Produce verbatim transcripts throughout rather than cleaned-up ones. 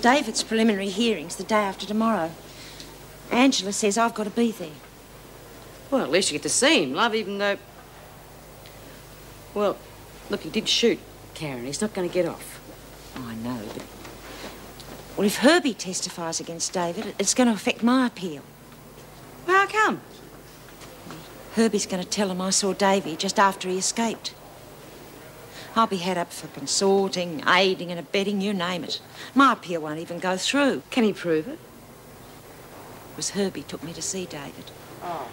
David's preliminary hearing's the day after tomorrow. Angela says I've got to be there. Well, at least you get to see him, love, even though... Well, look, he did shoot Karen. He's not going to get off. Oh, I know, but... Well, if Herbie testifies against David, it's going to affect my appeal. Well, how come? Herbie's going to tell him I saw Davy just after he escaped. I'll be had up for consorting, aiding and abetting, you name it. My appeal won't even go through. Can he prove it? It was Herbie took me to see David. Oh.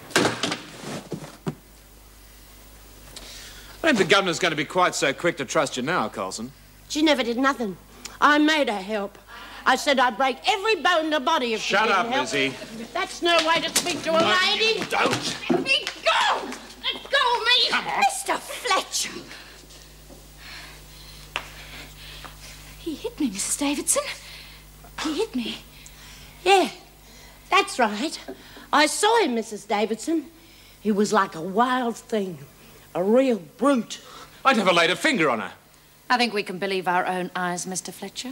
I don't think the governor's going to be quite so quick to trust you now, Coulson. She never did nothing. I made her help. I said I'd break every bone in the body if Shut she didn't up, help. Lizzie. That's no way to speak to a No, lady. you don't. Let me go! Let go of me! Come on. Mister Fletcher! He hit me, Missus Davidson. He hit me. Yeah, that's right. I saw him, Missus Davidson. He was like a wild thing. A real brute. I'd never laid a finger on her. I think we can believe our own eyes, Mister Fletcher.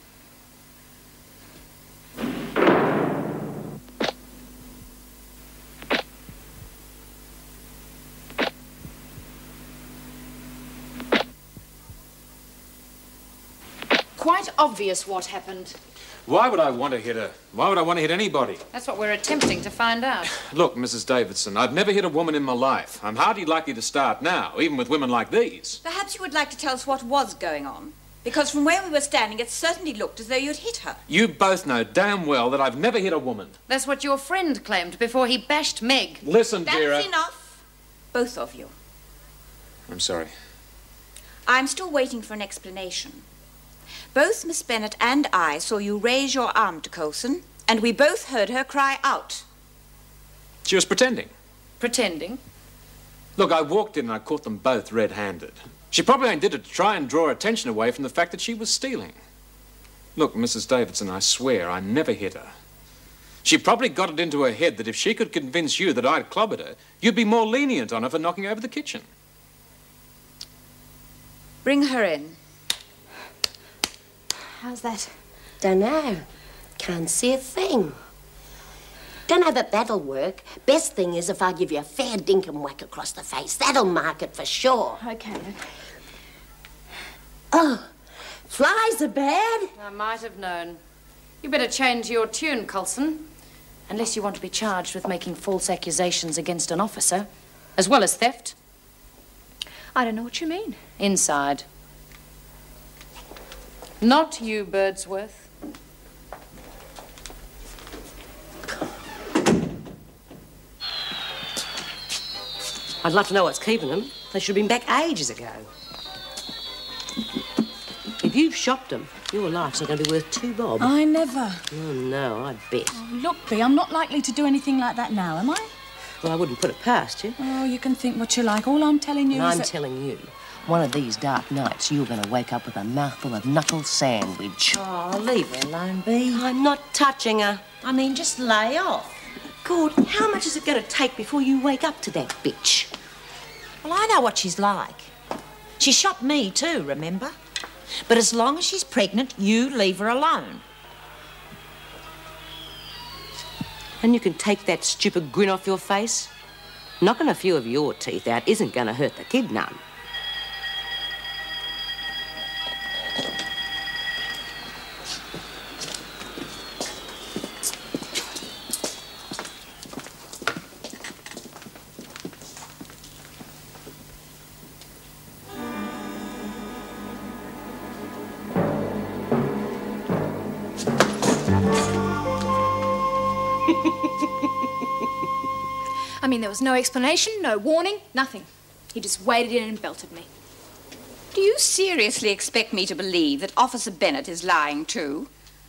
Quite obvious what happened. Why would I want to hit her? Why would I want to hit anybody? That's what we're attempting to find out. Look, Missus Davidson, I've never hit a woman in my life. I'm hardly likely to start now, even with women like these. Perhaps you would like to tell us what was going on. Because from where we were standing, it certainly looked as though you'd hit her. You both know damn well that I've never hit a woman. That's what your friend claimed before he bashed Meg. Listen, Vera. That's enough. Both of you. I'm sorry. I'm still waiting for an explanation. Both Miss Bennet and I saw you raise your arm to Coulson, and we both heard her cry out. She was pretending. Pretending? Look, I walked in and I caught them both red-handed. She probably only did it to try and draw attention away from the fact that she was stealing. Look, Missus Davidson, I swear I never hit her. She probably got it into her head that if she could convince you that I'd clobbered her, you'd be more lenient on her for knocking over the kitchen. Bring her in. How's that? Dunno. Can't see a thing. Dunno that that'll work. Best thing is if I give you a fair dinkum whack across the face. That'll mark it for sure. Okay. Oh, flies are bad. I might have known. You better change your tune, Coulson. Unless you want to be charged with making false accusations against an officer, as well as theft. I don't know what you mean. Inside. Not you, Birdsworth. I'd love to know what's keeping them. They should have been back ages ago. If you've shopped them, your life's not going to be worth two bob. I never. Oh, no, I bet. Oh, look, Bea, I'm not likely to do anything like that now, am I? Well, I wouldn't put it past you. Oh, you can think what you like. All I'm telling you And is I'm that... telling you, one of these dark nights, you're going to wake up with a mouthful of knuckle sandwich. Oh, leave her alone, Bea. I'm not touching her. I mean, just lay off. Good. How much is it going to take before you wake up to that bitch? Well, I know what she's like. She shot me too, remember? But as long as she's pregnant, you leave her alone. And you can take that stupid grin off your face? Knocking a few of your teeth out isn't going to hurt the kid none. I mean, there was no explanation, no warning, nothing. He just waded in and belted me. Do you seriously expect me to believe that Officer Bennet is lying too?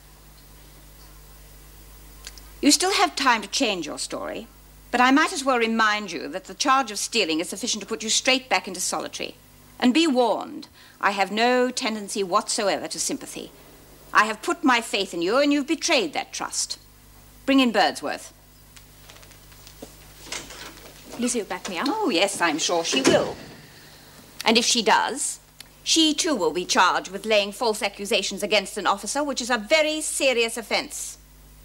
You still have time to change your story, but I might as well remind you that the charge of stealing is sufficient to put you straight back into solitary. And be warned, I have no tendency whatsoever to sympathy. I have put my faith in you, and you've betrayed that trust. Bring in Birdsworth. Lizzie will back me up. Oh, yes, I'm sure she will. And if she does, She, too, will be charged with laying false accusations against an officer, which is a very serious offence.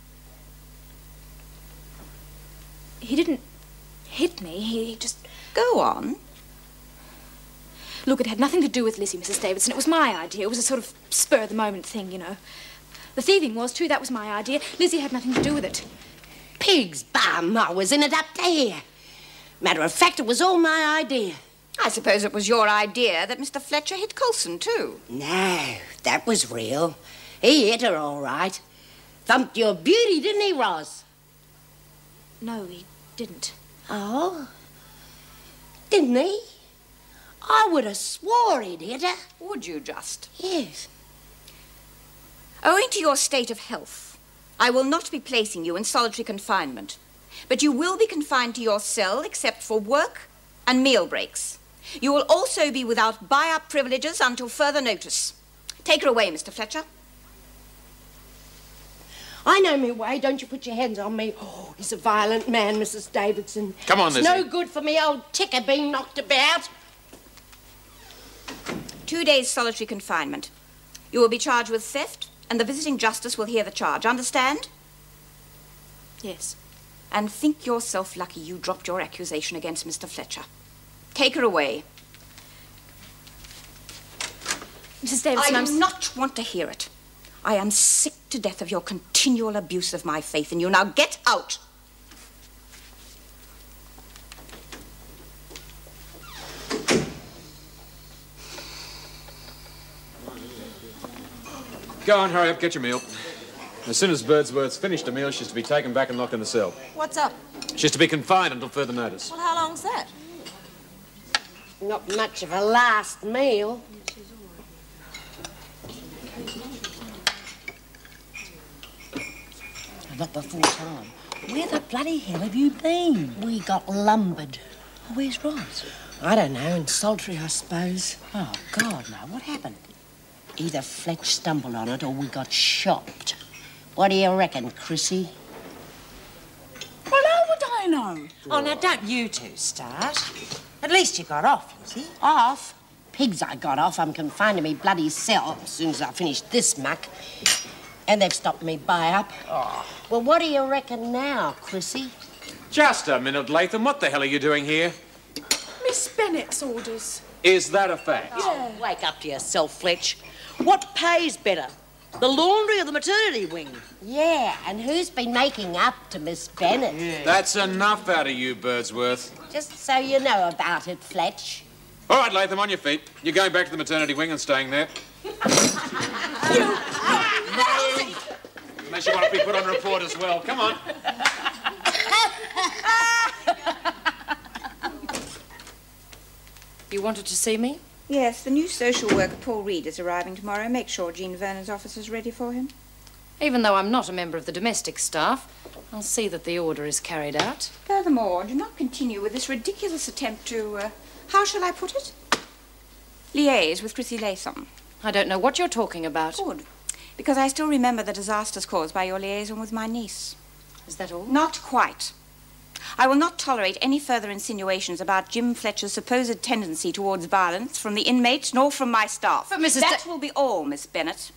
He didn't hit me. He just... Go on. Look, it had nothing to do with Lizzie, Missus Davidson. It was my idea. It was a sort of spur-of-the-moment thing, you know. The thieving was, too. That was my idea. Lizzie had nothing to do with it. Pig's bum, I was in it up to here. Matter of fact, it was all my idea. I suppose it was your idea that Mister Fletcher hit Coulson, too. No, that was real. He hit her all right. Thumped your beauty, didn't he, Roz? No, he didn't. Oh? Didn't he? I would have swore he'd hit her. Would you just? Yes. Owing to your state of health, I will not be placing you in solitary confinement. But you will be confined to your cell except for work and meal breaks. You will also be without buy-up privileges until further notice. Take her away, Mister Fletcher. I know me way. Don't you put your hands on me. Oh, he's a violent man, Missus Davidson. Come on, it's Lizzie. no good for me old ticker being knocked about. Two days solitary confinement. You will be charged with theft, and the visiting justice will hear the charge. Understand? Yes. And think yourself lucky you dropped your accusation against Mister Fletcher. Take her away. Missus Davidson, I I'm... do not want to hear it. I am sick to death of your continual abuse of my faith in you. Now get out. Go on, hurry up, get your meal. As soon as Birdsworth's finished her meal, she's to be taken back and locked in the cell. What's up? She's to be confined until further notice. Well, how long's that? Not much of a last meal. Not before time. Where the bloody hell have you been? We got lumbered. Oh, where's Roz? I don't know, in solitary, I suppose. Oh, God, no. What happened? Either Fletch stumbled on it or we got shopped. What do you reckon, Chrissy? Well, how would I know? Oh, now, don't you two start. At least you got off, Lizzie. Off? Pigs I got off. I'm confined to me bloody cell as soon as I finish this muck. And they've stopped me buy-up. Oh. Well, what do you reckon now, Chrissy? Just a minute, Latham. What the hell are you doing here? Miss Bennett's orders. Is that a fact? Oh, wake up to yourself, Fletch. What pays better, the laundry or the maternity wing? Yeah, and who's been making up to Miss Bennett? Yeah. That's enough out of you, Birdsworth. Just so you know about it, Fletch. All right, Latham, on your feet. You're going back to the maternity wing and staying there. You... Unless you want to be put on report as well. Come on. You wanted to see me? Yes, the new social worker, Paul Reed, is arriving tomorrow. Make sure Jean Vernon's office is ready for him. Even though I'm not a member of the domestic staff, I'll see that the order is carried out. Furthermore, do not continue with this ridiculous attempt to, uh, how shall I put it? Liaise with Chrissy Latham. I don't know what you're talking about. Good. Because I still remember the disasters caused by your liaison with my niece. Is that all? Not quite. I will not tolerate any further insinuations about Jim Fletcher's supposed tendency towards violence from the inmates nor from my staff. But Missus That Da- will be all, Miss Bennett.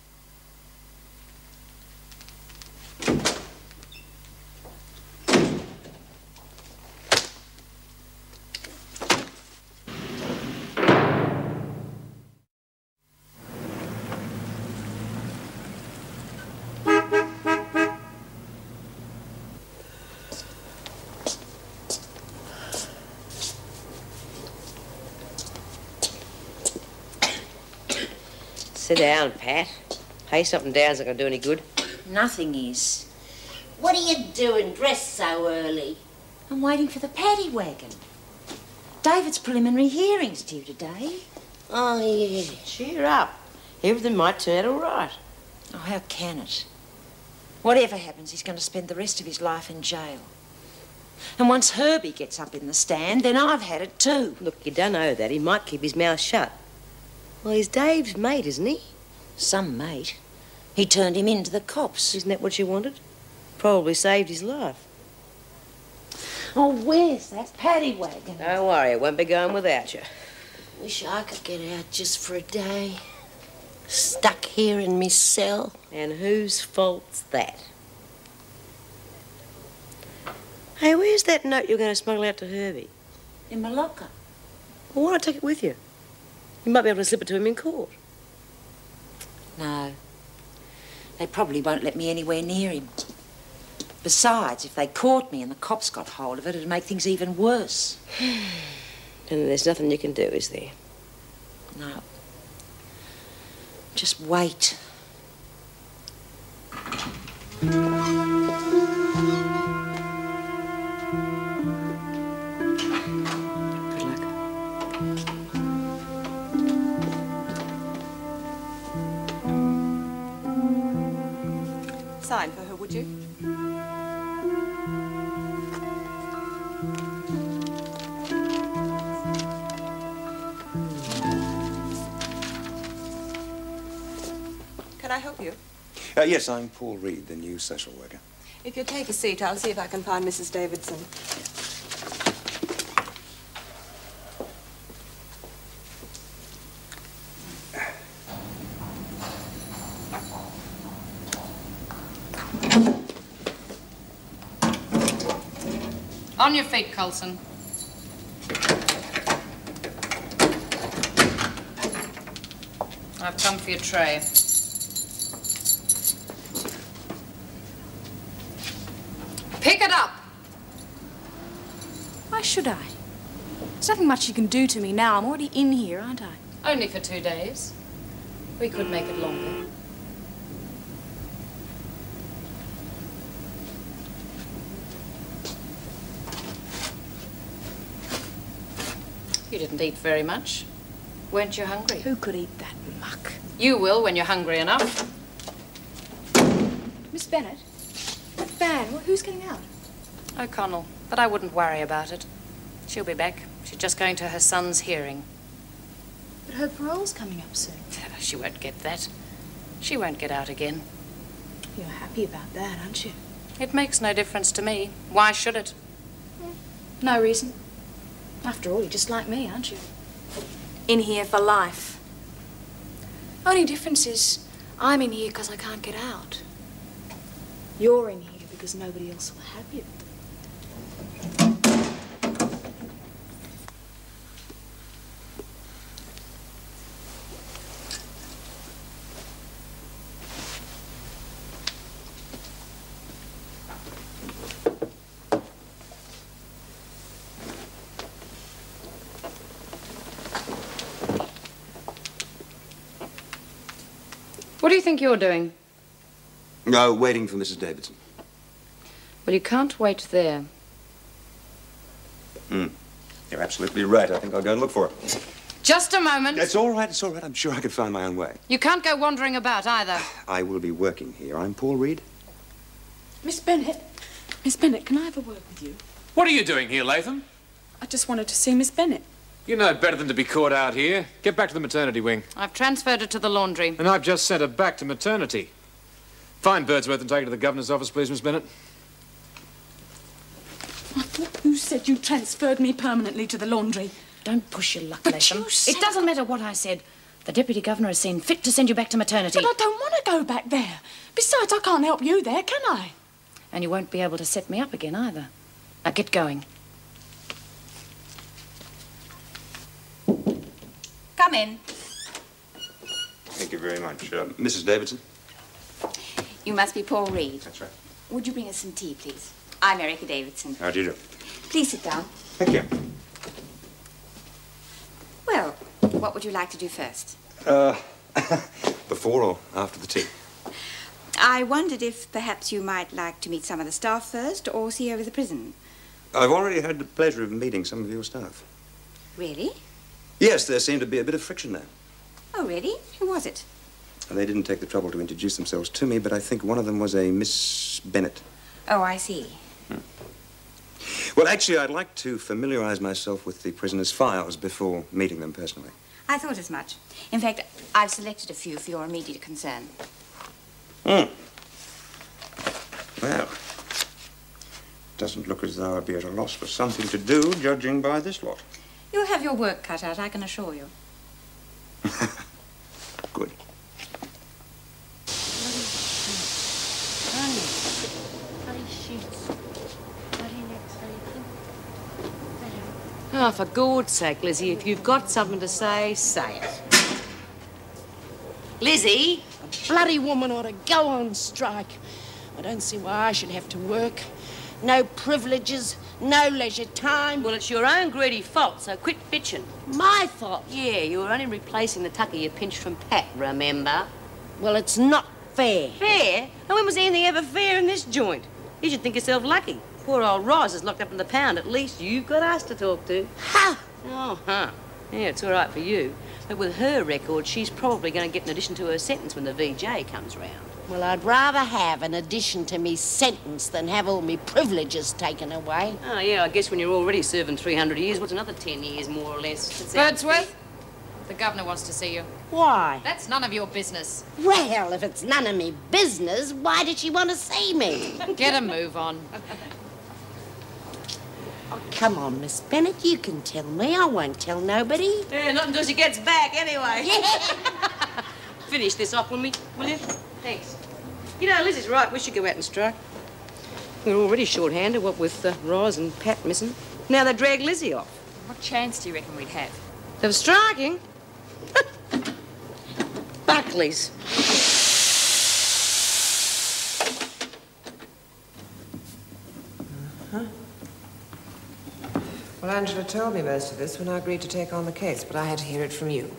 Sit down, Pat. Hay something down's not going to do any good. Nothing is. What are you doing dressed so early? I'm waiting for the paddy wagon. David's preliminary hearing's due today. Oh, yeah. Cheer up. Everything might turn out all right. Oh, how can it? Whatever happens, he's going to spend the rest of his life in jail. And once Herbie gets up in the stand, then I've had it too. Look, you don't know that. He might keep his mouth shut. Well, he's Dave's mate, isn't he? Some mate. He turned him into the cops. Isn't that what you wanted? Probably saved his life. Oh, where's that paddy wagon? Don't worry, it won't be going without you. Wish I could get out just for a day. Stuck here in me cell. And whose fault's that? Hey, where's that note you're going to smuggle out to Herbie? In my locker. Well, why not take it with you? You might be able to slip it to him in court. No. They probably won't let me anywhere near him. Besides, if they caught me and the cops got hold of it, it'd make things even worse. And there's nothing you can do, is there? No. Just wait. Good luck. Sign for her, would you? Can I help you? Uh, yes, I'm Paul Reed, the new social worker. If you'll take a seat, I'll see if I can find Missus Davidson. On your feet, Coulson. I've come for your tray. Pick it up! Why should I? There's nothing much you can do to me now. I'm already in here, aren't I? Only for two days. We could make it longer. You didn't eat very much. Weren't you hungry? Who could eat that muck? You will when you're hungry enough. Miss Bennett? That van, well, who's getting out? O'Connell, but I wouldn't worry about it. She'll be back. She's just going to her son's hearing. But her parole's coming up soon. She won't get that. She won't get out again. You're happy about that, aren't you? It makes no difference to me. Why should it? No reason. After all, you're just like me, aren't you? In here for life. Only difference is I'm in here because I can't get out. You're in here because nobody else will have you. What do you think you're doing? No, waiting for Missus Davidson. Well, you can't wait there. Hmm. You're absolutely right. I think I'll go and look for her. Just a moment. It's all right, it's all right. I'm sure I could find my own way. You can't go wandering about either. I will be working here. I'm Paul Reed. Miss Bennett. Miss Bennett, can I have a word with you? What are you doing here, Latham? I just wanted to see Miss Bennett. You know better than to be caught out here. Get back to the maternity wing. I've transferred her to the laundry. And I've just sent her back to maternity. Find Birdsworth and take her to the governor's office, please, Miss Bennett. Who said you transferred me permanently to the laundry? Don't push your luck, But Latham. you said... It doesn't matter what I said. The deputy governor has seen fit to send you back to maternity. But I don't want to go back there. Besides, I can't help you there, can I? And you won't be able to set me up again either. Now get going. Come in. Thank you very much. Uh, Missus Davidson? You must be Paul Reed. That's right. Would you bring us some tea, please? I'm Erica Davidson. How do you do? Please sit down. Thank you. Well, what would you like to do first? Uh, before or after the tea? I wondered if perhaps you might like to meet some of the staff first or see over the prison. I've already had the pleasure of meeting some of your staff. Really? Yes, there seemed to be a bit of friction there. Oh, really? Who was it? And they didn't take the trouble to introduce themselves to me, but I think one of them was a Miss Bennett. Oh, I see. Hmm. Well, actually, I'd like to familiarize myself with the prisoner's files before meeting them personally. I thought as much. In fact, I've selected a few for your immediate concern. Hmm. Well, doesn't look as though I'd be at a loss for something to do, judging by this lot. You'll have your work cut out, I can assure you. Good. Oh, for God's sake, Lizzie, if you've got something to say, say it. Lizzie? A bloody woman ought to go on strike. I don't see why I should have to work. No privileges, no leisure time. Well, it's your own greedy fault, so quit bitching. My fault? Yeah, you were only replacing the tucker you pinched from Pat, remember? Well, it's not fair. Fair? And when was anything ever fair in this joint? You should think yourself lucky. Poor old Roz is locked up in the pound. At least you've got us to talk to. Ha! Oh, huh. Yeah, it's all right for you. But with her record, she's probably going to get an addition to her sentence when the V J comes round. Well, I'd rather have an addition to me sentence than have all me privileges taken away. Oh, yeah, I guess when you're already serving three hundred years, what's another ten years, more or less? Birdsworth, the governor wants to see you. Why? That's none of your business. Well, if it's none of me business, why did she want to see me? Get a move on. Oh, come on, Miss Bennett, you can tell me. I won't tell nobody. Yeah, not until she gets back, anyway. Finish this off with me, will you? Thanks. You know, Lizzie's right. We should go out and strike. We're already short-handed, what with uh, Roz and Pat missing. Now they drag Lizzie off. What chance do you reckon we'd have? Of striking? Buckley's. Uh-huh. Well, Angela told me most of this when I agreed to take on the case, but I had to hear it from you.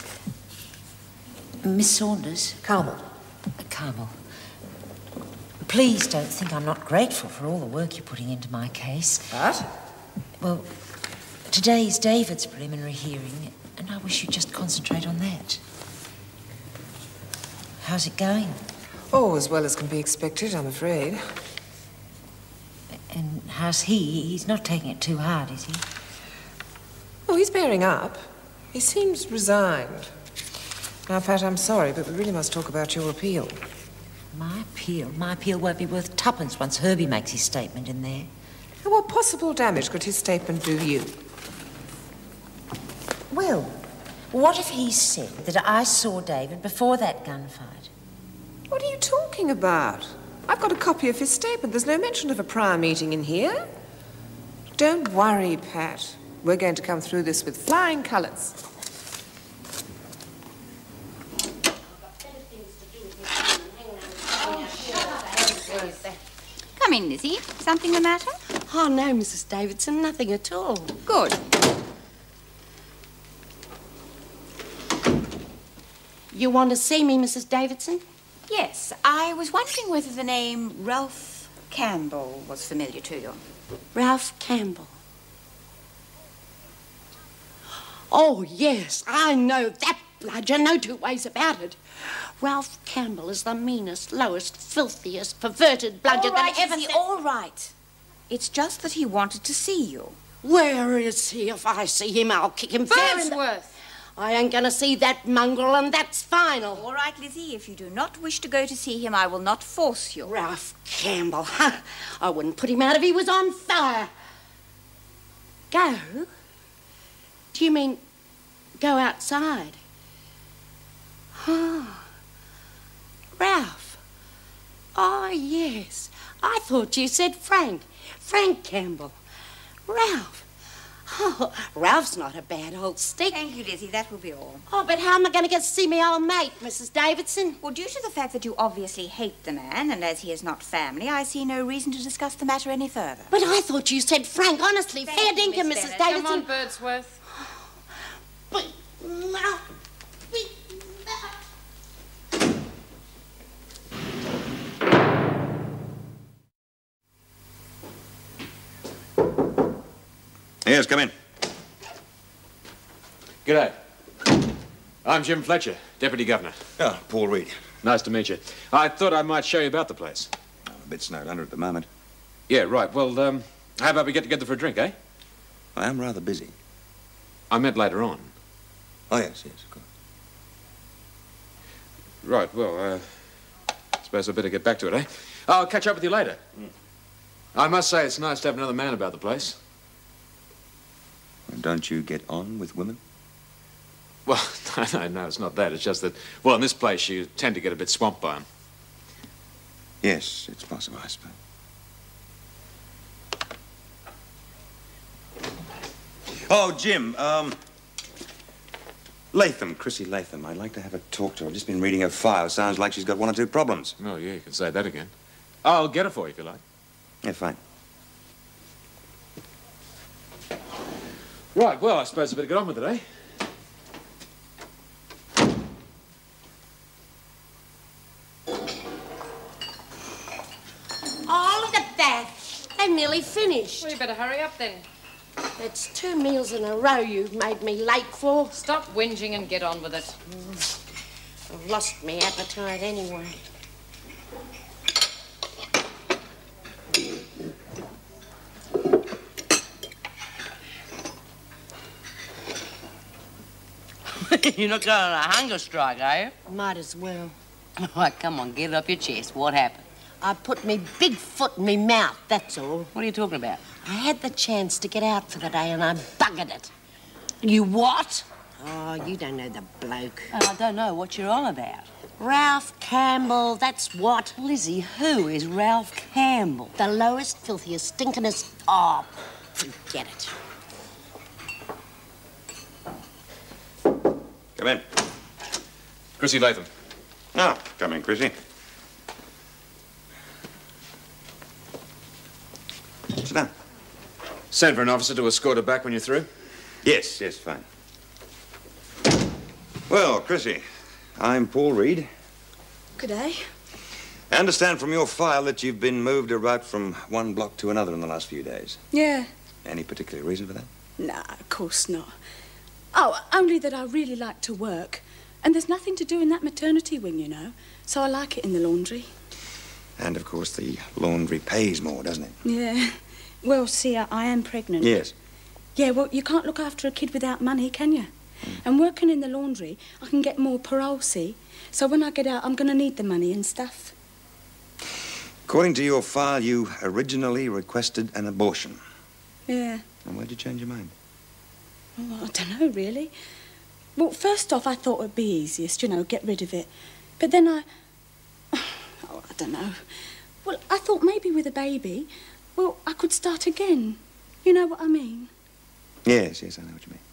Miss Saunders? Carmel. Uh, Carmel. Please don't think I'm not grateful for all the work you're putting into my case. What? Well, today's David's preliminary hearing, and I wish you'd just concentrate on that. How's it going? Oh, as well as can be expected, I'm afraid. And how's he? He's not taking it too hard, is he? Oh, he's bearing up. He seems resigned. Now, Pat, I'm sorry, but we really must talk about your appeal. My appeal? My appeal won't be worth tuppence once Herbie makes his statement in there. And what possible damage could his statement do you? Well, what if he said that I saw David before that gunfight? What are you talking about? I've got a copy of his statement. There's no mention of a prior meeting in here. Don't worry, Pat. We're going to come through this with flying colours. Come in, Lizzie. Something the matter? Oh, no, Missus Davidson, nothing at all. Good. You want to see me, Missus Davidson? Yes, I was wondering whether the name Ralph Campbell was familiar to you. Ralph Campbell. Oh, yes, I know that bludger, no two ways about it. Ralph Campbell is the meanest, lowest, filthiest, perverted bludger All right, that ever... Lizzie, all right. It's just that he wanted to see you. Where is he? If I see him, I'll kick him fair in the... Birdsworth! I ain't going to see that mongrel, and that's final. All right, Lizzie, if you do not wish to go to see him, I will not force you. Ralph Campbell, huh? I wouldn't put him out if he was on fire. Go? Do you mean go outside? Oh. Ralph. Oh, yes. I thought you said Frank. Frank Campbell. Ralph. Oh, Ralph's not a bad old stick. Thank you, Lizzie. That will be all. Oh, but how am I going to get to see me old mate, Missus Davidson? Well, due to the fact that you obviously hate the man, and as he is not family, I see no reason to discuss the matter any further. But I thought you said Frank. Honestly, Thank fair you, dinkum, Miss Missus Bennett. Davidson. Come on, Birdsworth. But now, Yes, come in. G'day. I'm Jim Fletcher, Deputy Governor. Oh, Paul Reed. Nice to meet you. I thought I might show you about the place. Oh, a bit snowed under at the moment. Yeah, right. Well, um, how about we get together for a drink, eh? I am rather busy. I meant later on. Oh, yes, yes, of course. Right, well, uh, I suppose I'd better get back to it, eh? I'll catch up with you later. Mm. I must say it's nice to have another man about the place. Well, don't you get on with women? Well, no, no, no, it's not that. It's just that, well, in this place, you tend to get a bit swamped by them. Yes, it's possible, I suppose. Oh, Jim, um... Latham, Chrissy Latham. I'd like to have a talk to her. I've just been reading her file. Sounds like she's got one or two problems. Oh, yeah, you can say that again. I'll get it for you if you like. Yeah, fine. Right, well, I suppose I better get on with it, eh? Oh, look at that. They've nearly finished. Well, you better hurry up then. That's two meals in a row you've made me late for. Stop whinging and get on with it. I've lost my appetite anyway. You're not going on a hunger strike, are you? Might as well. All right, come on, get it up your chest. What happened? I put me big foot in me mouth, that's all. What are you talking about? I had the chance to get out for the day and I buggered it. You what? Oh, you don't know the bloke. Oh, I don't know what you're on about. Ralph Campbell, that's what. Lizzie, who is Ralph Campbell? The lowest, filthiest, stinkingest... Oh, forget it. Come in. Chrissy Latham. Oh, come in, Chrissy. Sit down. Send for an officer to escort her back when you're through. Yes, yes, fine. Well, Chrissy, I'm Paul Reed. Good day. I understand from your file that you've been moved about from one block to another in the last few days. Yeah. Any particular reason for that? Nah, of course not. Oh, only that I really like to work. And there's nothing to do in that maternity wing, you know. So I like it in the laundry. And, of course, the laundry pays more, doesn't it? Yeah. Well, see, I, I am pregnant. Yes. Yeah, well, you can't look after a kid without money, can you? Mm. And working in the laundry, I can get more parole, see? So when I get out, I'm going to need the money and stuff. According to your file, you originally requested an abortion. Yeah. And why'd you change your mind? Oh, I don't know, really. Well, first off, I thought it'd be easiest, you know, get rid of it. But then I... Oh, I don't know. Well, I thought maybe with a baby, well, I could start again. You know what I mean? Yes, yes, I know what you mean.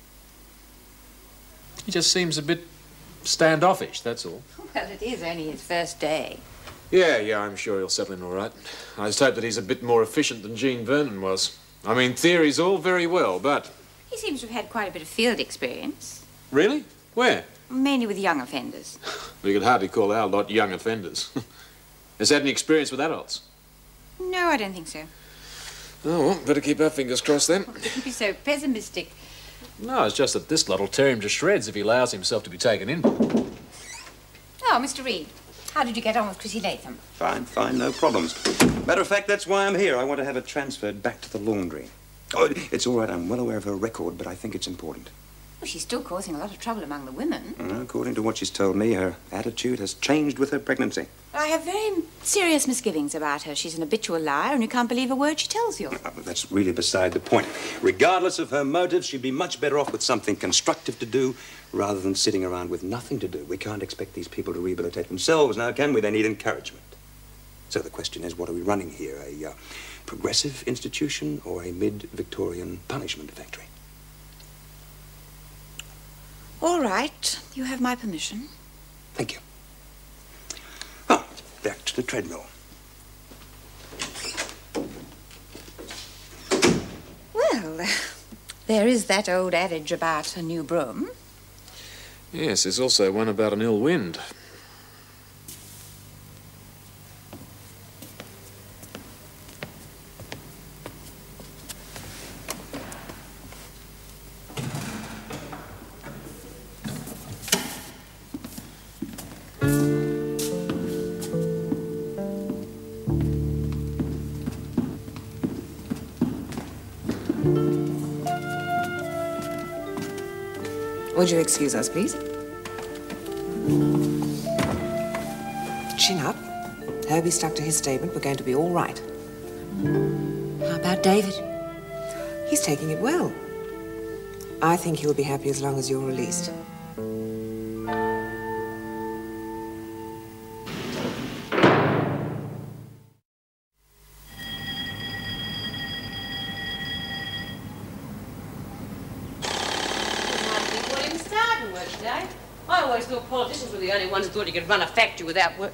He just seems a bit standoffish, that's all. Well, it is only his first day. Yeah, yeah, I'm sure he'll settle in all right. I just hope that he's a bit more efficient than Jean Vernon was. I mean, theory's all very well, but... He seems to have had quite a bit of field experience. Really? Where? Mainly with young offenders. We could hardly call our lot young offenders. Has had any experience with adults? No, I don't think so. Oh, well, better keep our fingers crossed then. Oh, don't be so pessimistic. No, it's just that this lot will tear him to shreds if he allows himself to be taken in. Oh, Mister Reed, how did you get on with Chrissy Latham? Fine, fine, no problems. Matter of fact, that's why I'm here. I want to have her transferred back to the laundry. Oh, it's all right. I'm well aware of her record, but I think it's important. Well, she's still causing a lot of trouble among the women. Uh, according to what she's told me, her attitude has changed with her pregnancy. I have very serious misgivings about her. She's an habitual liar, and you can't believe a word she tells you. Uh, that's really beside the point. Regardless of her motives, she'd be much better off with something constructive to do rather than sitting around with nothing to do. We can't expect these people to rehabilitate themselves now, can we? They need encouragement. So the question is, what are we running here? A uh, progressive institution or a mid-Victorian punishment factory? All right. You have my permission. Thank you. Oh, back to the treadmill. Well, there is that old adage about a new broom. Yes, there's also one about an ill wind. Would you excuse us, please? Chin up. Herbie stuck to his statement. We're going to be all right. How about David? He's taking it well. I think he'll be happy as long as you're released. I always thought politicians were the only ones who thought you could run a factory without work.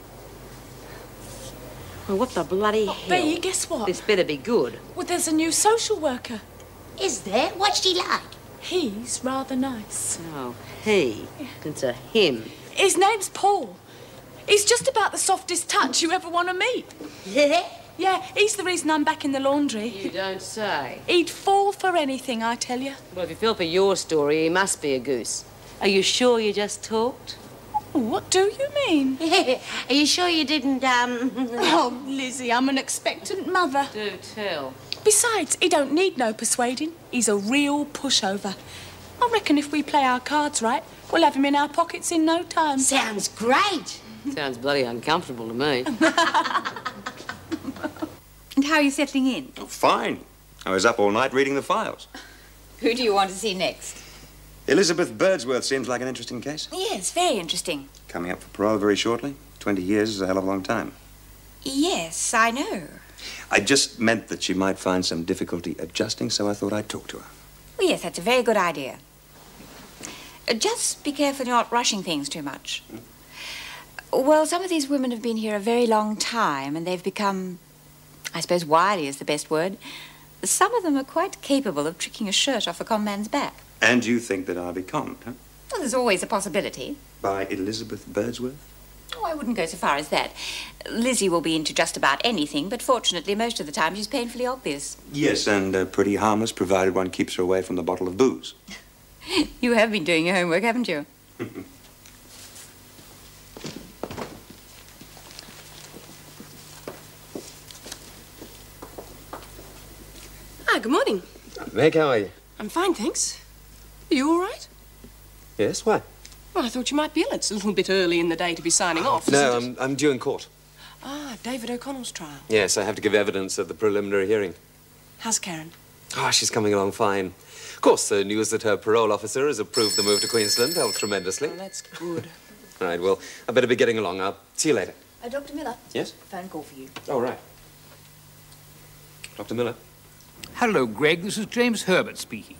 Well, what the bloody Oh, hell? Bea, guess what? This better be good. Well, there's a new social worker. Is there? What's she like? He's rather nice. Oh, he. It's a him. His name's Paul. He's just about the softest touch you ever want to meet. Yeah? Yeah, he's the reason I'm back in the laundry. You don't say. He'd fall for anything, I tell you. Well, if you feel for your story, he must be a goose. Are you sure you just talked? What do you mean? Are you sure you didn't, um... Oh, Lizzie, I'm an expectant mother. Do tell. Besides, he don't need no persuading. He's a real pushover. I reckon if we play our cards right, we'll have him in our pockets in no time. Sounds great. Sounds bloody uncomfortable to me. And how are you settling in? Oh, fine. I was up all night reading the files. Who do you want to see next? Elizabeth Birdsworth seems like an interesting case. Yes, very interesting. Coming up for parole very shortly. Twenty years is a hell of a long time. Yes, I know. I just meant that she might find some difficulty adjusting, so I thought I'd talk to her. Well, yes, that's a very good idea. Uh, Just be careful you're not rushing things too much. Well, some of these women have been here a very long time, and they've become, I suppose wily is the best word. Some of them are quite capable of tricking a shirt off a con man's back. And you think that I'll be conned, huh? Well, there's always a possibility. By Elizabeth Birdsworth? Oh, I wouldn't go so far as that. Lizzie will be into just about anything, but fortunately, most of the time, she's painfully obvious. Yes, and uh, pretty harmless, provided one keeps her away from the bottle of booze. You have been doing your homework, haven't you? Ah, good morning. Meg, how are you? I'm fine, thanks. Are you all right? Yes, why? Well, I thought you might be ill. It's a little bit early in the day to be signing off, No, isn't it? I'm, I'm due in court. Ah, David O'Connell's trial. Yes, I have to give evidence at the preliminary hearing. How's Karen? Ah, she's coming along fine. Of course, the news that her parole officer has approved the move to Queensland helped tremendously. Oh, that's good. All right, well, I better be getting along. I'll see you later. Uh, Doctor Miller? Yes? Phone call for you. Oh, right. Doctor Miller? Hello, Greg. This is James Herbert speaking.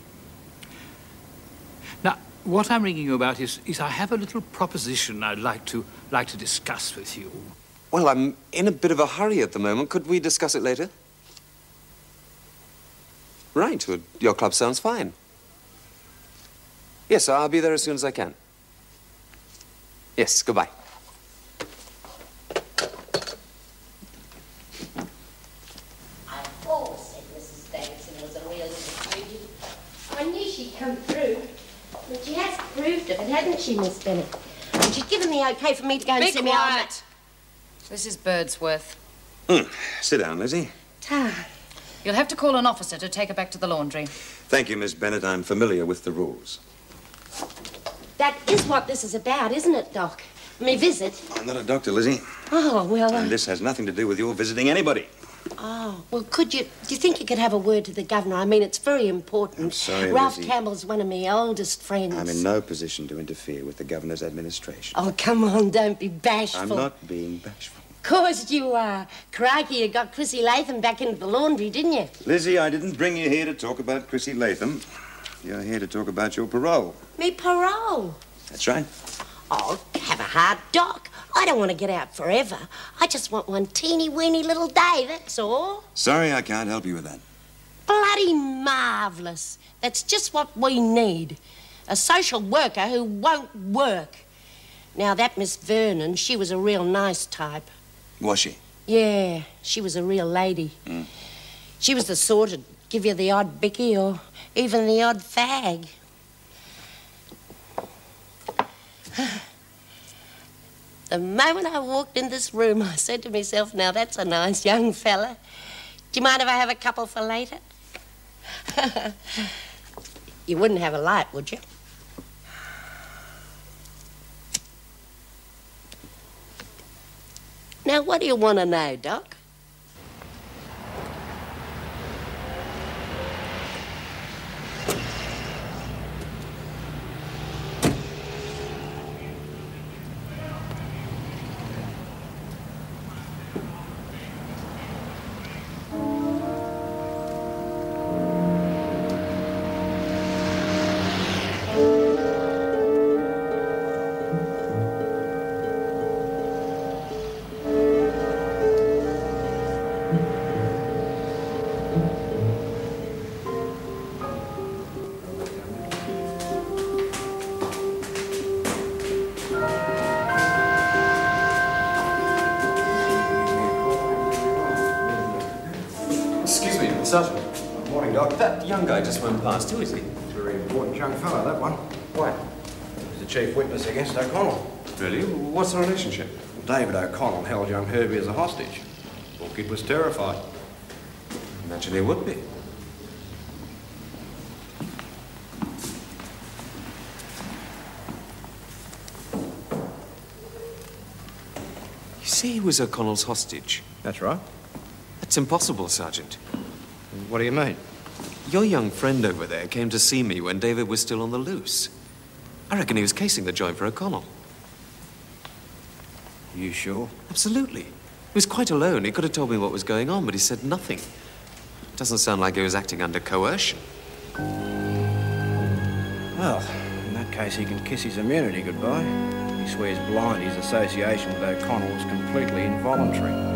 Now, what I'm ringing you about is, is I have a little proposition I'd like to, like to discuss with you. Well, I'm in a bit of a hurry at the moment. Could we discuss it later? Right. Well, your club sounds fine. Yes, I'll be there as soon as I can. Yes, goodbye. I've always said Missus Davidson was a real little. I knew she'd come through. But she has proved it, hasn't she, Miss Bennett? And she's given the okay for me to go and Be see me on quiet. This is Birdsworth. Mm. Sit down, Lizzie. that. You'll have to call an officer to take her back to the laundry. Thank you, Miss Bennett. I'm familiar with the rules. That is what this is about, isn't it, Doc? Me visit. I'm not a doctor, Lizzie. Oh, well... Uh... And this has nothing to do with your visiting anybody. Oh, well, could you... Do you think you could have a word to the governor? I mean, it's very important. I'm sorry, Ralph Lizzie. Campbell's one of my oldest friends. I'm in no position to interfere with the governor's administration. Oh, come on, don't be bashful. I'm not being bashful. Of course you are. Crikey, you got Chrissy Latham back into the laundry, didn't you? Lizzie, I didn't bring you here to talk about Chrissy Latham. You're here to talk about your parole. Me parole. That's right. Oh, have a heart, Doc. I don't want to get out forever. I just want one teeny-weeny little day, that's all. Sorry, I can't help you with that. Bloody marvellous. That's just what we need. A social worker who won't work. Now, that Miss Vernon, she was a real nice type. Was she? Yeah, she was a real lady. Mm. She was the sort to give you the odd bicky or even the odd fag. The moment I walked in this room, I said to myself, now that's a nice young fella. Do you mind if I have a couple for later? You wouldn't have a light, would you? Now, what do you want to know, Doc? Sergeant. Morning, Doc. That young guy just went past. Who is he? He's a very important young fellow, that one. Why? He's the chief witness against O'Connell. Really? What's the relationship? David O'Connell held young Herbie as a hostage. Poor kid was terrified. Imagine he would be. You see, he was O'Connell's hostage. That's right. That's impossible, Sergeant. What do you mean? Your young friend over there came to see me when David was still on the loose. I reckon he was casing the joint for O'Connell. You sure? Absolutely. He was quite alone. He could have told me what was going on, but he said nothing. Doesn't sound like he was acting under coercion. Well, in that case, he can kiss his immunity goodbye. He swears blind his association with O'Connell was completely involuntary.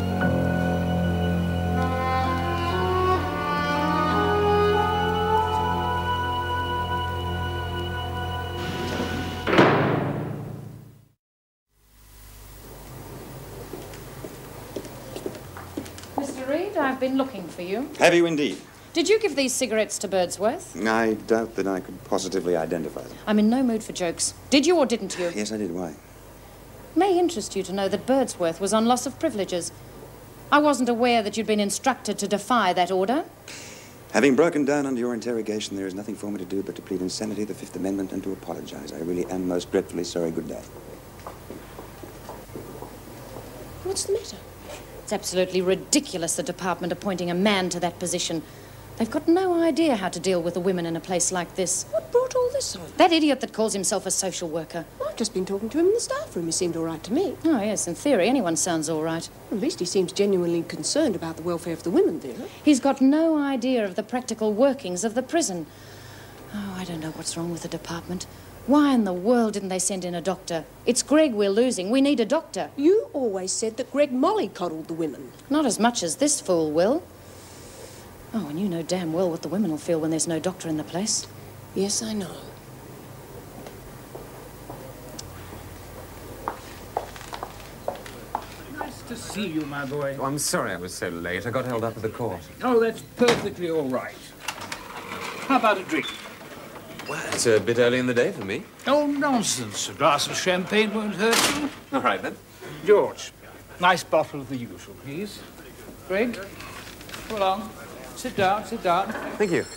Mister Reed, I've been looking for you. Have you indeed? Did you give these cigarettes to Birdsworth? I doubt that I could positively identify them. I'm in no mood for jokes. Did you or didn't you? Yes, I did. Why? May interest you to know that Birdsworth was on loss of privileges. I wasn't aware that you'd been instructed to defy that order. Having broken down under your interrogation, there is nothing for me to do but to plead insanity, the Fifth Amendment, and to apologize. I really am most dreadfully sorry. Good day. What's the matter? It's absolutely ridiculous, the department appointing a man to that position. They've got no idea how to deal with the women in a place like this. What brought all this on? That idiot that calls himself a social worker. I've just been talking to him in the staff room. He seemed all right to me. Oh, yes, in theory, anyone sounds all right. At least he seems genuinely concerned about the welfare of the women there. He's got no idea of the practical workings of the prison. Oh, I don't know what's wrong with the department. Why in the world didn't they send in a doctor? It's Greg we're losing. We need a doctor. You always said that Greg mollycoddled the women. Not as much as this fool will. Oh, and you know damn well what the women will feel when there's no doctor in the place. Yes, I know. Nice to see you, my boy. Oh, I'm sorry I was so late. I got held up at the court. Oh, that's perfectly all right. How about a drink? Well, it's a bit early in the day for me. Oh, nonsense. A glass of champagne won't hurt you. All right, then. George, nice bottle of the usual, please. Greg, come along. Sit down, sit down. Thank you.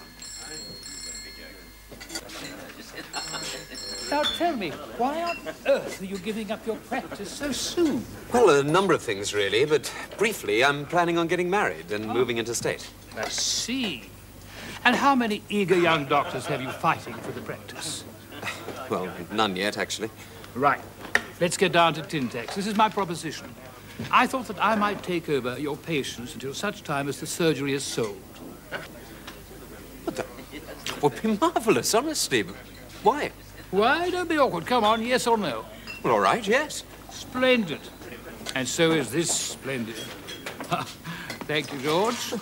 Now, tell me, why on earth are you giving up your practice so soon? Well, a number of things, really, but briefly, I'm planning on getting married and oh. moving interstate. I see. And how many eager young doctors have you fighting for the practice? Well, none yet, actually. Right. Let's get down to Tintex. This is my proposition. I thought that I might take over your patients until such time as the surgery is sold. What the? Would be marvellous, honestly. But why? Why? Don't be awkward. Come on, yes or no? Well, all right, yes. Splendid. And so is this splendid. Thank you, George.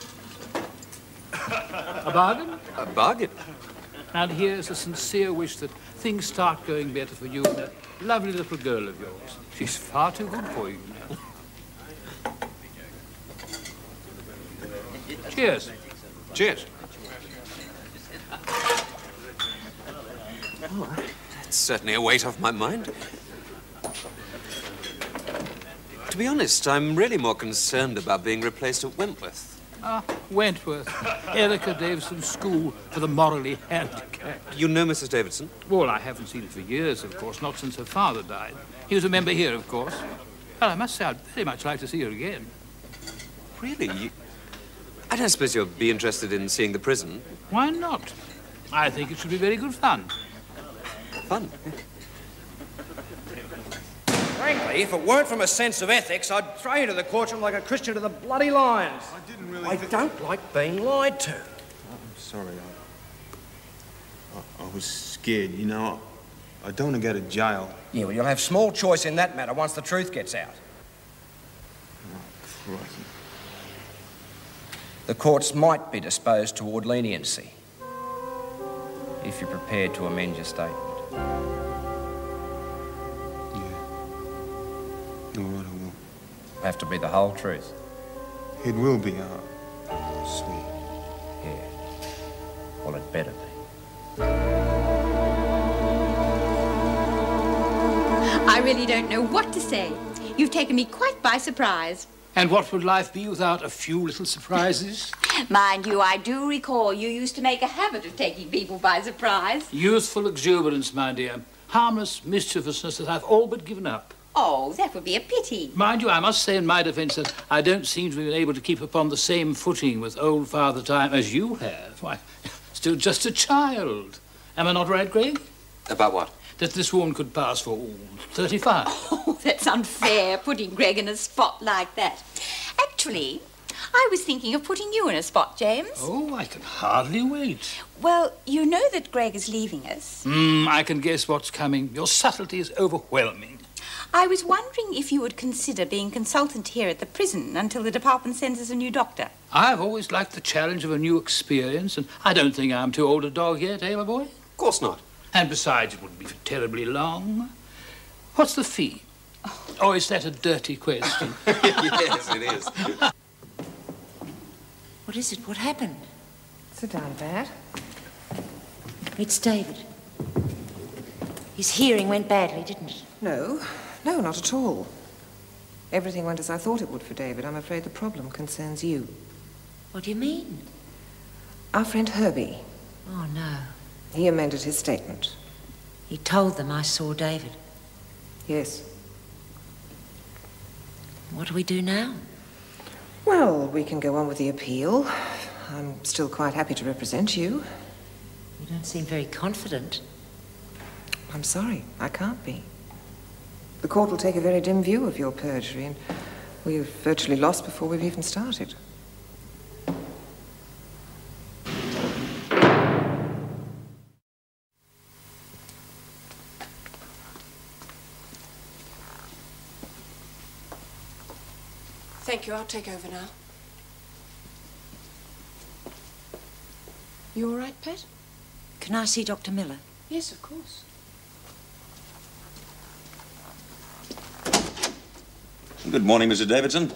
A bargain? A bargain. And here's a sincere wish that things start going better for you and that lovely little girl of yours. She's far too good for you now. Cheers. Cheers. Oh, that's certainly a weight off my mind. To be honest, I'm really more concerned about being replaced at Wentworth. Ah, Wentworth. Erica Davidson's school for the morally handicapped. You know Missus Davidson? Well, I haven't seen her for years, of course, not since her father died. He was a member here, of course. Well, I must say I'd very much like to see her again. Really? You... I don't suppose you'll be interested in seeing the prison? Why not? I think it should be very good fun. Fun? Frankly, if it weren't from a sense of ethics, I'd throw you to the courtroom like a Christian to the bloody lions. I didn't really... I don't like being lied to. I'm sorry. I, I, I was scared, you know. I, I don't want to go to jail. Yeah, well, you'll have small choice in that matter once the truth gets out. Oh, Christ. The courts might be disposed toward leniency if you're prepared to amend your statement. All right, I will. Have to be the whole truth. It will be, uh, sweet. Yeah. Well, it better be. I really don't know what to say. You've taken me quite by surprise. And what would life be without a few little surprises? Mind you, I do recall you used to make a habit of taking people by surprise. Youthful exuberance, my dear. Harmless mischievousness that I've all but given up. Oh, that would be a pity. Mind you, I must say in my defence that I don't seem to have been able to keep upon the same footing with old Father Time as you have. Why, still just a child. Am I not right, Greg? About what? That this woman could pass for ooh, thirty-five. Oh, that's unfair, putting Greg in a spot like that. Actually, I was thinking of putting you in a spot, James. Oh, I can hardly wait. Well, you know that Greg is leaving us. Hmm, I can guess what's coming. Your subtlety is overwhelming. I was wondering if you would consider being consultant here at the prison until the department sends us a new doctor. I've always liked the challenge of a new experience, and I don't think I'm too old a dog yet, eh, my boy? Of course not. And besides, it wouldn't be for terribly long. What's the fee? Oh, oh is that a dirty question? Yes, it is. What is it? What happened? Sit down, Pat. It's David. His hearing went badly, didn't it? No, no, not at all. Everything went as I thought it would for David. I'm afraid the problem concerns you. What do you mean? Our friend Herbie. Oh, no. He amended his statement. He told them I saw David. Yes. What do we do now? Well, we can go on with the appeal. I'm still quite happy to represent you. You don't seem very confident. I'm sorry, I can't be. The court will take a very dim view of your perjury, and we've virtually lost before we've even started. Thank you, I'll take over now. You all right, Pat? Can I see Doctor Miller? Yes, of course. Good morning, Missus Davidson.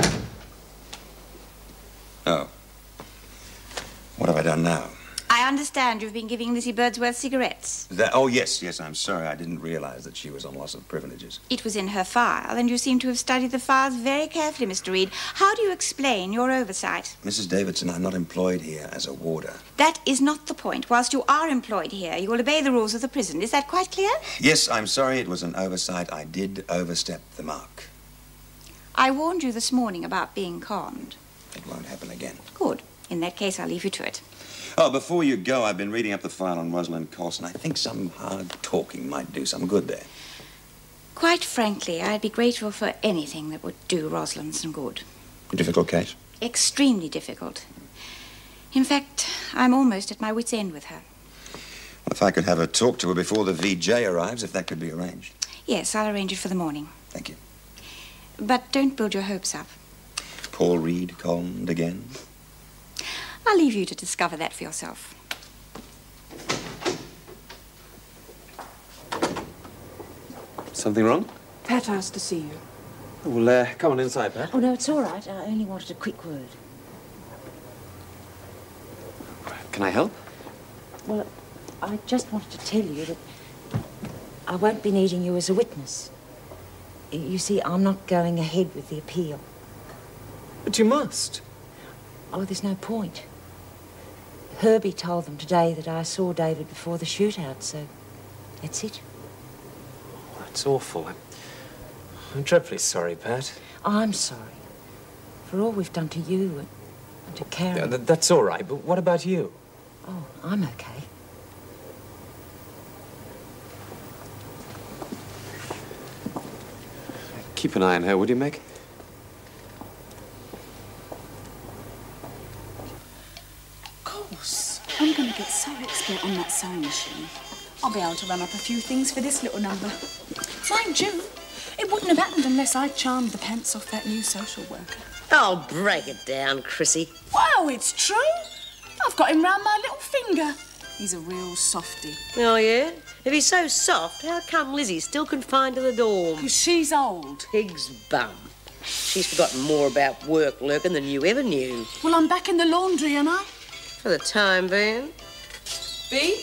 Oh. What have I done now? I understand you've been giving Lizzie Birdsworth cigarettes. That, oh, yes, yes, I'm sorry. I didn't realize that she was on loss of privileges. It was in her file, and you seem to have studied the files very carefully, Mister Reed. How do you explain your oversight? Missus Davidson, I'm not employed here as a warder. That is not the point. Whilst you are employed here, you will obey the rules of the prison. Is that quite clear? Yes, I'm sorry. It was an oversight. I did overstep the mark. I warned you this morning about being conned. It won't happen again. Good. In that case, I'll leave you to it. Oh, before you go, I've been reading up the file on Rosalind Colson. I think some hard talking might do some good there. Quite frankly, I'd be grateful for anything that would do Rosalind some good. A difficult case? Extremely difficult. In fact, I'm almost at my wit's end with her. Well, if I could have a talk to her before the V J arrives, if that could be arranged. Yes, I'll arrange it for the morning. Thank you. But don't build your hopes up. Paul Reed conned again? I'll leave you to discover that for yourself. Something wrong? Pat asked to see you. Well, uh, come on inside, Pat. Oh, no, it's all right. I only wanted a quick word. Can I help? Well, I just wanted to tell you that I won't be needing you as a witness. You see, I'm not going ahead with the appeal. But you must. Oh, there's no point. Herbie told them today that I saw David before the shootout, so that's it. Oh, that's awful. I'm, I'm dreadfully sorry, Pat. I'm sorry for all we've done to you and, and to Karen. Yeah, th that's all right, but what about you? Oh, I'm okay. Keep an eye on her, would you, Meg? Of course. I'm going to get so expert on that sewing machine. I'll be able to run up a few things for this little number. Mind you, it wouldn't have happened unless I charmed the pants off that new social worker. Oh, break it down, Chrissy. Wow, it's true. I've got him round my little finger. He's a real softie. Oh, yeah? If he's so soft, how come Lizzie's still confined to the dorm? Because she's old. Pig's bum. She's forgotten more about work lurking than you ever knew. Well, I'm back in the laundry, am I? For the time being. B?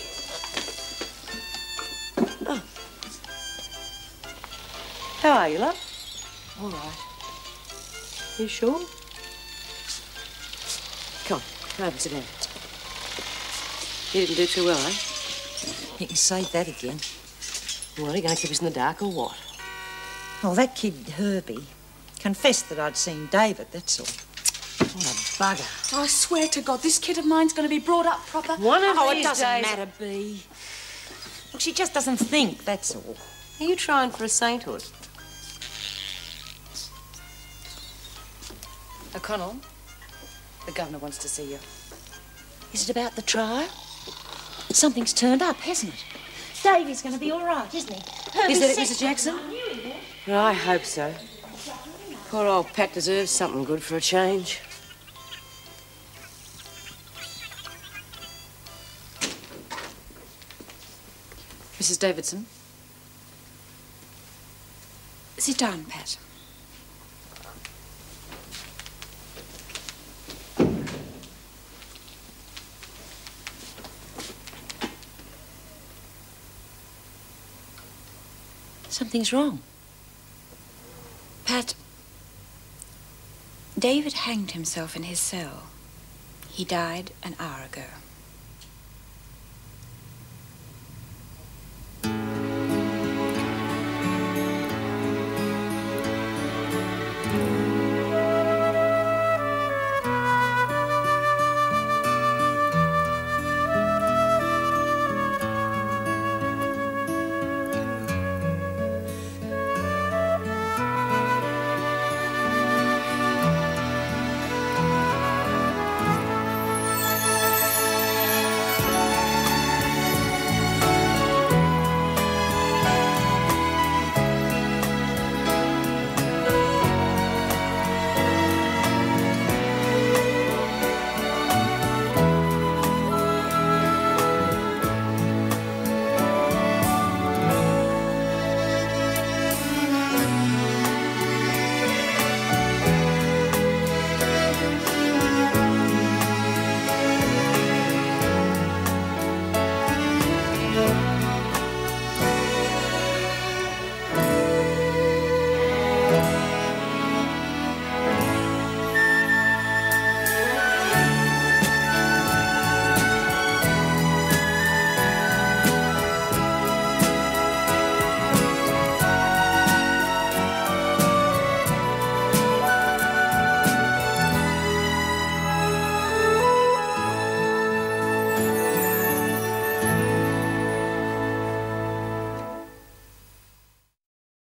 Oh. How are you, love? All right. You sure? Come on, come over and sit down. You didn't do too well, eh? You can say that again. Well, are you going to keep us in the dark or what? Oh, that kid Herbie confessed that I'd seen David, that's all. What a bugger. I swear to God, this kid of mine's going to be brought up proper. One of Oh, it these doesn't days... matter, Bea. Look, she just doesn't think, that's all. Are you trying for a sainthood? O'Connell, the governor wants to see you. Is it about the trial? Something's turned up, hasn't it? Davey's going to be all right, isn't he? Is that it, Missus Jackson? Well, I hope so. Poor old Pat deserves something good for a change. Missus Davidson? Sit down, Pat. Something's wrong. Pat, David hanged himself in his cell. He died an hour ago.